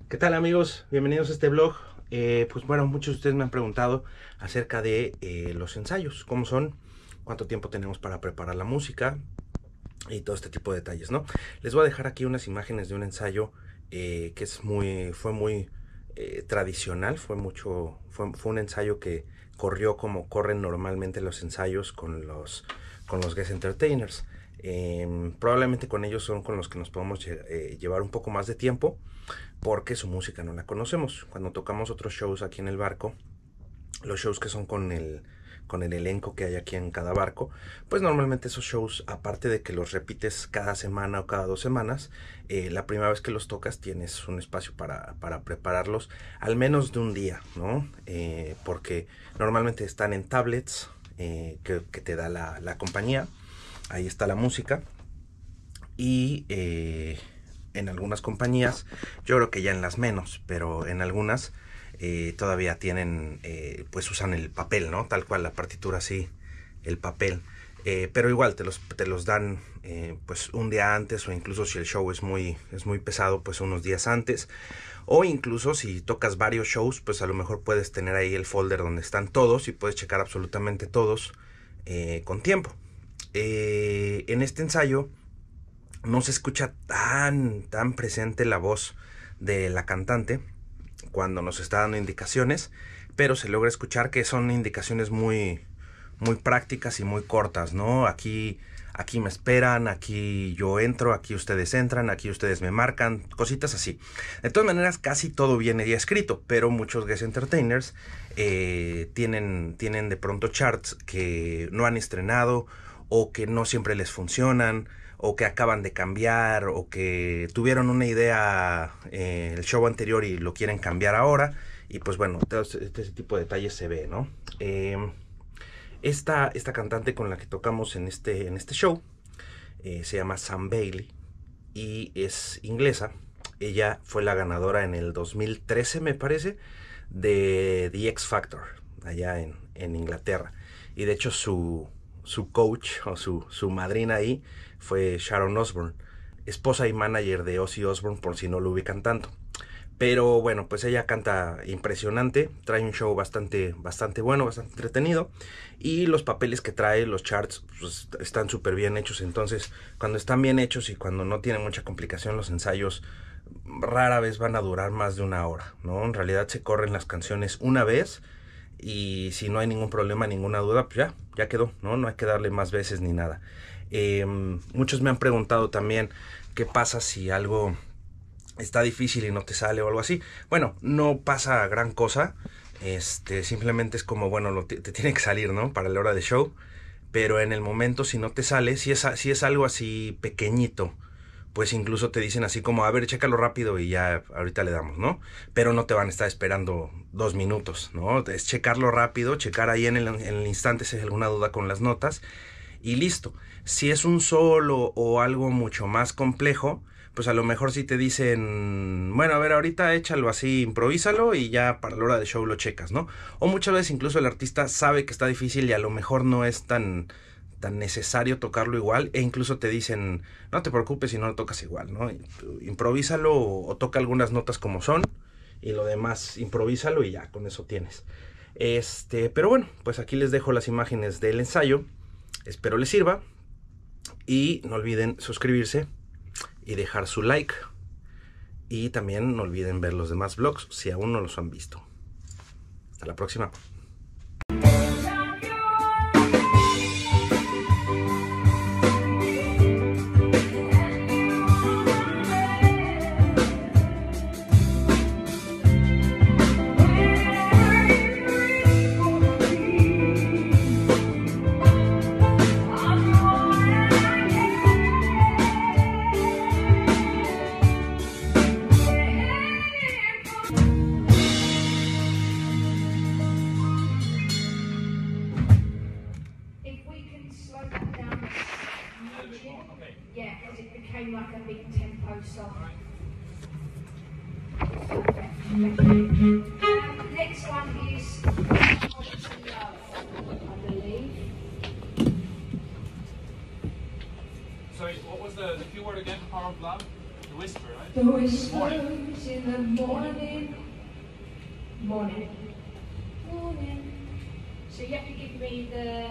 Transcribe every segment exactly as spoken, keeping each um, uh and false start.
¿Qué tal, amigos? Bienvenidos a este vlog. Eh, pues bueno, muchos de ustedes me han preguntado acerca de eh, los ensayos, cómo son, cuánto tiempo tenemos para preparar la música y todo este tipo de detalles, ¿no? Les voy a dejar aquí unas imágenes de un ensayo eh, que es muy, fue muy eh, tradicional, fue mucho, fue, fue un ensayo que corrió como corren normalmente los ensayos con los, con los guest entertainers. Eh, probablemente con ellos son con los que nos podemos eh, llevar un poco más de tiempo, porque su música no la conocemos. Cuando tocamos otros shows aquí en el barco, los shows que son con el, con el elenco que hay aquí en cada barco, pues normalmente esos shows, aparte de que los repites cada semana o cada dos semanas, eh, la primera vez que los tocas tienes un espacio para, para prepararlos al menos de un día, ¿no? Eh, porque normalmente están en tablets eh, que, que te da la, la compañía. Ahí está la música. Y eh, en algunas compañías, yo creo que ya en las menos, pero en algunas eh, todavía tienen, eh, pues usan el papel, ¿no? Tal cual, la partitura así, el papel. Eh, pero igual te los, te los dan eh, pues un día antes, o incluso si el show es muy, es muy pesado, pues unos días antes. O incluso si tocas varios shows, pues a lo mejor puedes tener ahí el folder donde están todos y puedes checar absolutamente todos eh, con tiempo. Eh, en este ensayo no se escucha tan, tan presente la voz de la cantante cuando nos está dando indicaciones, pero se logra escuchar que son indicaciones muy, muy prácticas y muy cortas, ¿no? Aquí, aquí me esperan, aquí yo entro, aquí ustedes entran, aquí ustedes me marcan, cositas así. De todas maneras, casi todo viene ya escrito, pero muchos guest entertainers eh, tienen, tienen de pronto charts que no han estrenado, o que no siempre les funcionan, o que acaban de cambiar, o que tuvieron una idea eh, el show anterior y lo quieren cambiar ahora. Y pues bueno, todo este tipo de detalles se ve, ¿no? Eh, esta, esta cantante con la que tocamos en este, en este show eh, se llama Sam Bailey y es inglesa. Ella fue la ganadora en el dos mil trece, me parece, de The X Factor, allá en, en Inglaterra. Y de hecho su... su coach o su, su madrina ahí fue Sharon Osbourne, esposa y manager de Ozzy Osbourne, por si no lo ubican tanto. Pero bueno, pues ella canta impresionante, trae un show bastante, bastante bueno, bastante entretenido, y los papeles que trae, los charts, pues, están súper bien hechos. Entonces, cuando están bien hechos y cuando no tienen mucha complicación los ensayos, rara vez van a durar más de una hora, ¿no? En realidad se corren las canciones una vez, y si no hay ningún problema, ninguna duda, pues ya, ya quedó, ¿no? No hay que darle más veces ni nada. Eh, muchos me han preguntado también qué pasa si algo está difícil y no te sale o algo así. Bueno, no pasa gran cosa. Este, simplemente es como, bueno, lo te, te tiene que salir, ¿no? Para la hora de show. Pero en el momento, si no te sale, si es, si es algo así pequeñito, pues incluso te dicen así como, a ver, chécalo rápido y ya ahorita le damos, ¿no? Pero no te van a estar esperando dos minutos, ¿no? Es checarlo rápido, checar ahí en el, en el instante si hay alguna duda con las notas y listo. Si es un solo o algo mucho más complejo, pues a lo mejor si te dicen, bueno, a ver, ahorita échalo así, improvísalo y ya para la hora de show lo checas, ¿no? O muchas veces incluso el artista sabe que está difícil y a lo mejor no es tan... tan necesario tocarlo igual, e incluso te dicen, no te preocupes si no lo tocas igual, ¿no? Improvísalo o, o toca algunas notas como son y lo demás improvísalo y ya, con eso tienes. Este, pero bueno, pues aquí les dejo las imágenes del ensayo, espero les sirva y no olviden suscribirse y dejar su like, y también no olviden ver los demás vlogs si aún no los han visto. Hasta la próxima. Yeah, because it became like a big tempo song. Um, next one is Poverty Love, I believe. Sorry, what was the, the keyword again for Power of Love? whisper, right? The whispers Morning. in the morning. Morning. Morning. So you have to give me the.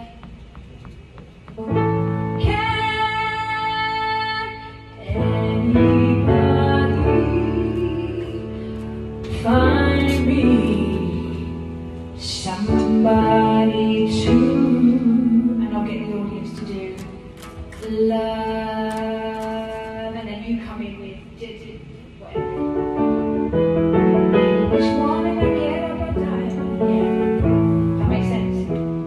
Can anybody find me somebody to? And I'll get the audience to do love, and then you come in with d- d- whatever. Which one am I get up a time? Yeah. That makes sense?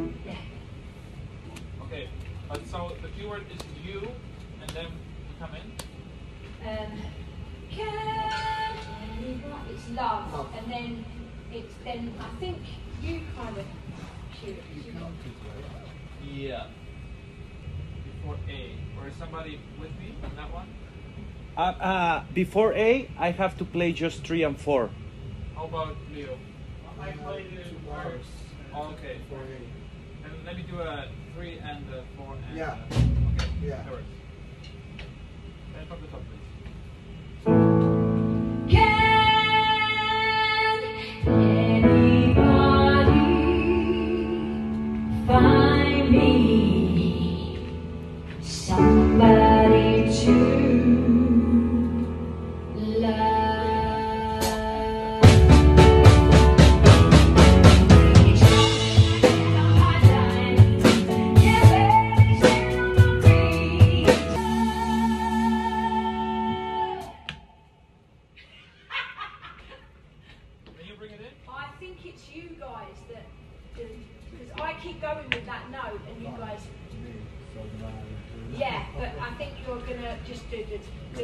Yeah. Okay, but so the keyword is you, and then you come in. Um, can anybody, it's love, and then it's then I think you kind of cue it. 'cause you got- Yeah. Before A. Or is somebody with me on that one? Uh, uh, before A, I have to play just three and four. How about Leo? I played it first. Oh, okay. And let me do a three and a four and Yeah. a, okay. Yeah. That works. And from the top, please. Can anybody find me somebody to love? It's on my line. Yeah, baby, stand on my feet. Can you bring it in? I think it's you guys that do, because I keep going with that note, and you guys. Yeah, but I think you're gonna just do the. do,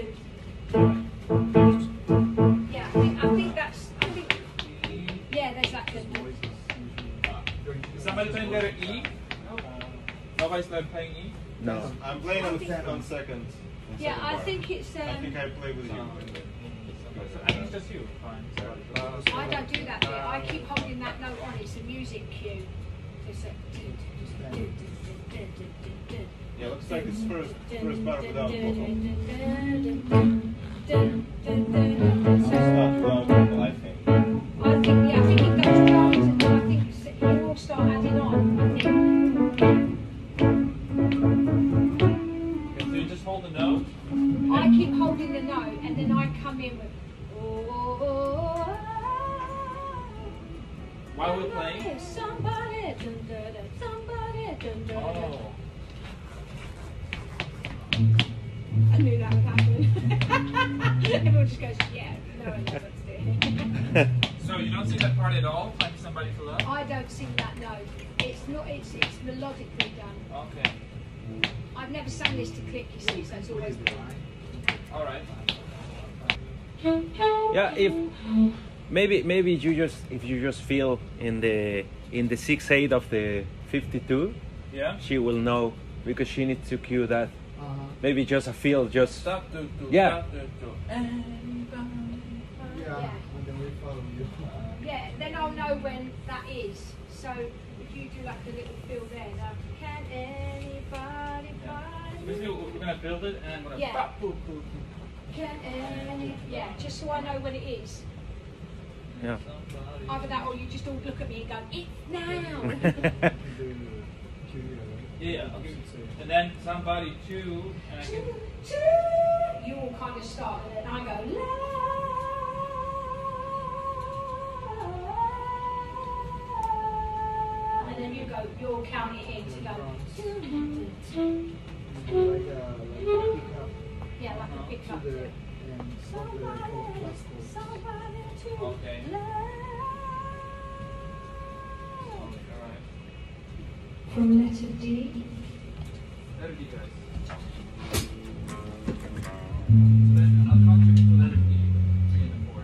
yeah, I think I think that's I think. Yeah, there's that. Good. Is somebody playing letter E? Nobody's like playing E? No. I'm playing I on, think- on second. on Yeah, second I bar. think it's. Um, I think I play with you. I think it's just you. Fine. I don't do that bit. I keep holding that note on. It's a music cue. It's a. Yeah, looks like it's first first bar without vocal. It's not without vocal, I think. I think, yeah, I think it goes down, and then I think s- you all start adding on. I think. Okay, so you just hold the note. I keep holding the note, and then I come in with. Oh, While we're playing? somebody, dun, dun, dun, somebody, dun, dun, dun. Oh. I knew that would happen. Everyone just goes, yeah, no one knows what to do. So you don't sing that part at all? Find somebody to love? I don't sing that note. It's not. It's it's melodically done. Okay. I've never sang this to click, you see, so it's always. Alright. Yeah, if maybe maybe you just if you just feel in the in the six eight of the fifty-two, Yeah? she will know because she needs to cue that. Uh-huh. Maybe just a feel, just Stop, do, do, Yeah. stop, do, do. Yeah, Yeah. and then we follow you. Yeah, then I'll know when that is. So if you do like the little fill there, like, can anybody find Basically, me? we're gonna build it and I'm gonna Yeah. pop, boop, boop, boop. Can any, yeah, just so I know when it is. yeah. Either that or you just all look at me and go, it's now. Yeah, okay. And then somebody two, and I can. You all kind of start and then I go, la. And then you go, you'll count it in to go. Like a, like a pickup Yeah, like a pickup. to the, and what they call classical. Somebody to Okay. love. Alright. From letter D. Letter D, guys. Then I'll count you to letter E, three and the four.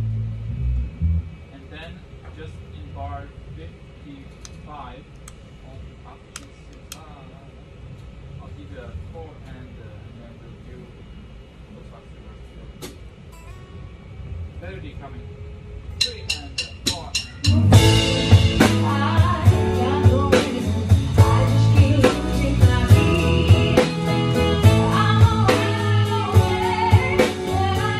And then just in bar fifty-five, on up to six, ah, I'll give you a four and, uh, and then we'll do what's up to the rest. Letter D coming. Three and uh, four. I got no reason. I just keep losing my beat. I'm on my way.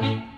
Thank